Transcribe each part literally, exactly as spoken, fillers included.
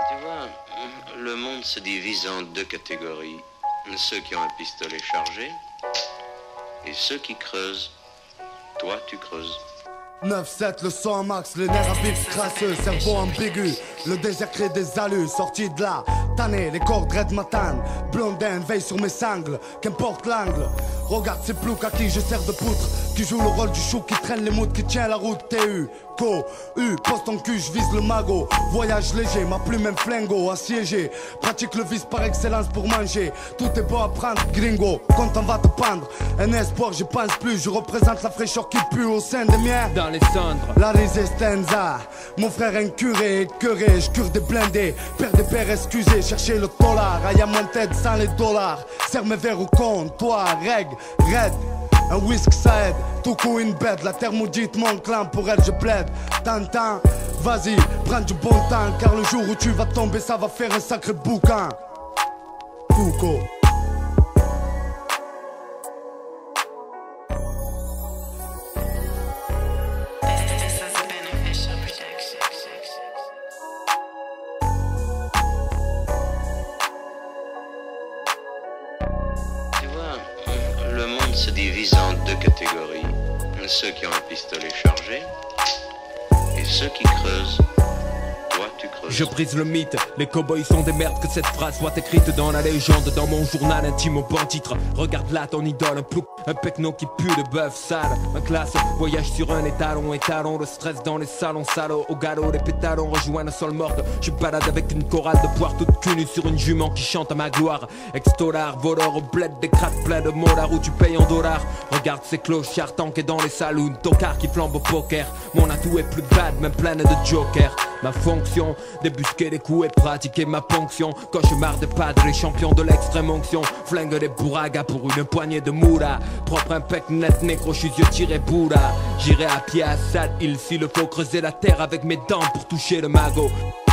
Tu vois, le monde se divise en deux catégories. Ceux qui ont un pistolet chargé et ceux qui creusent. Toi, tu creuses. neuf sept, le son max, les nerfs à vif crasseux, cerveau ambigu. Le désert crée des allus, sortis de là. Tanné, les cordes red matin. Blondin veille sur mes sangles, qu'importe l'angle. Regarde ces ploucs à qui je sers de poutre, qui joue le rôle du chou, qui traîne les moutes, qui tient la route. T U, Co, U, poste ton cul, je vise le magot. Voyage léger, ma plume même flingo, assiégé. Pratique le vice par excellence pour manger. Tout est beau à prendre, gringo, quand on va te pendre. Un espoir, j'y pense plus, je représente la fraîcheur qui pue au sein des miens. Dans les cendres, la résistenza, mon frère incuré, écœuré, je cure des blindés. Père des pères excusez, cherchez le dollar. Aïe à mon tête sans les dollars. Serre mes verres au comptoir, règle, raide. Un whisk ça aide, tout coup une bête. La terre maudite mon clan, pour elle je plaide. Tintin, vas-y, prends du bon temps. Car le jour où tu vas tomber, ça va faire un sacré bouquin. Foucault. Le monde se divise en deux catégories. Ceux qui ont un pistolet chargé et ceux qui creusent. Toi, tu creuses. Je brise le mythe, les cow-boys sont des merdes. Que cette phrase soit écrite dans la légende, dans mon journal intime au bon titre. Regarde là ton idole, un plouc, un pecno qui pue de bœuf sale. Un classe, voyage sur un étalon, étalon. Le stress dans les salons salauds, au galop les pétalons rejoignent le sol morte. Je balade avec une chorale de poire toute cul nue sur une jument qui chante à ma gloire. Ex-dollar, voleur au bled, des cracks pleins de molards où tu payes en dollars. Regarde ces clochards tankés dans les saloons, tocard qui flambe au poker. Mon atout est plus bad, même pleine de jokers. Ma fonction, débusquer les coups et pratiquer ma ponction. Cauchemar de padres, les champions de l'extrême onction. Flingue des bourragas pour une poignée de moula. Propre impec net, négro, je suis yeux tiré boula. J'irai à pied à Sad Hill s'il faut creuser la terre avec mes dents pour toucher le magot.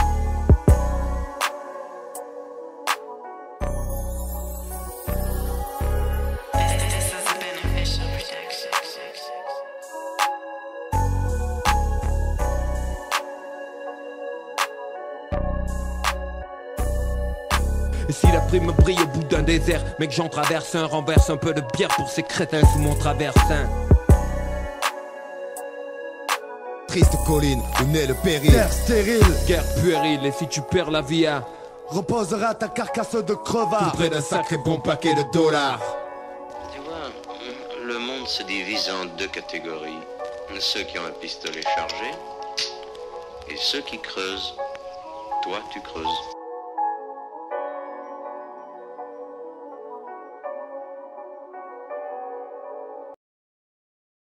Et si la prime brille au bout d'un désert, mec j'en traverse un, renverse un peu de bière pour ces crétins sous mon traversin. Triste colline où naît le péril. Terre stérile, guerre puérile, et si tu perds la vie à reposera ta carcasse de crevard tout près d'un sacré bon paquet de dollars. Tu vois, le monde se divise en deux catégories. Ceux qui ont un pistolet chargé et ceux qui creusent. Toi, tu creuses.